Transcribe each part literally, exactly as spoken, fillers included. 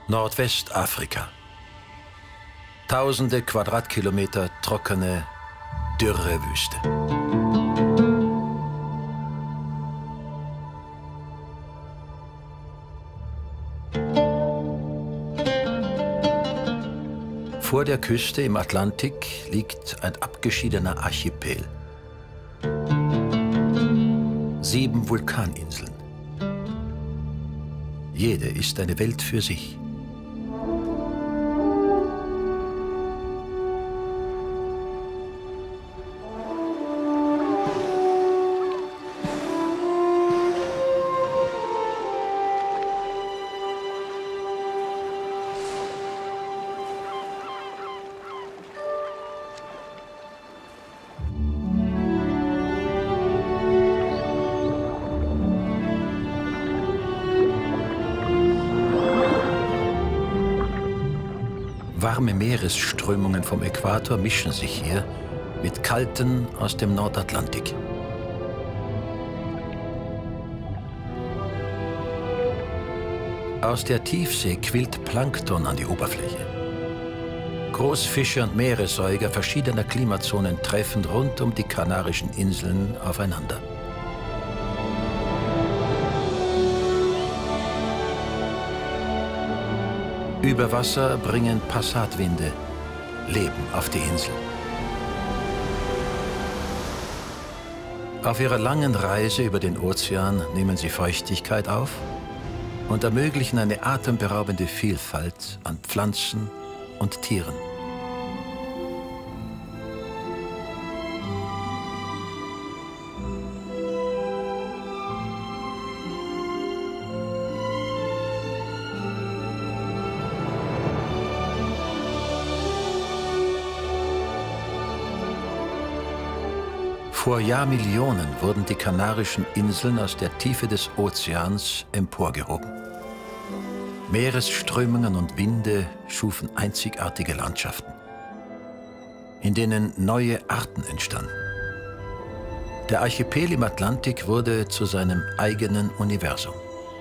Nordwestafrika. Tausende Quadratkilometer trockene, dürre Wüste. Vor der Küste im Atlantik liegt ein abgeschiedener Archipel. Sieben Vulkaninseln. Jede ist eine Welt für sich. Warme Meeresströmungen vom Äquator mischen sich hier mit kalten aus dem Nordatlantik. Aus der Tiefsee quillt Plankton an die Oberfläche. Großfische und Meeressäuger verschiedener Klimazonen treffen rund um die Kanarischen Inseln aufeinander. Über Wasser bringen Passatwinde Leben auf die Insel. Auf ihrer langen Reise über den Ozean nehmen sie Feuchtigkeit auf und ermöglichen eine atemberaubende Vielfalt an Pflanzen und Tieren. Vor Jahrmillionen wurden die Kanarischen Inseln aus der Tiefe des Ozeans emporgehoben. Meeresströmungen und Winde schufen einzigartige Landschaften, in denen neue Arten entstanden. Der Archipel im Atlantik wurde zu seinem eigenen Universum.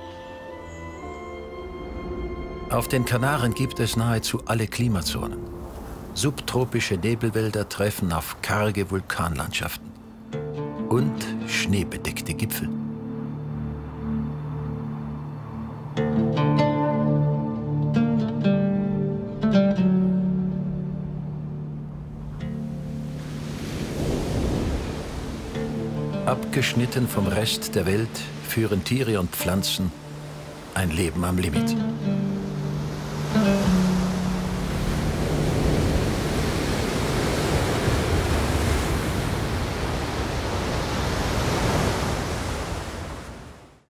Auf den Kanaren gibt es nahezu alle Klimazonen. Subtropische Nebelwälder treffen auf karge Vulkanlandschaften und schneebedeckte Gipfel. Abgeschnitten vom Rest der Welt führen Tiere und Pflanzen ein Leben am Limit.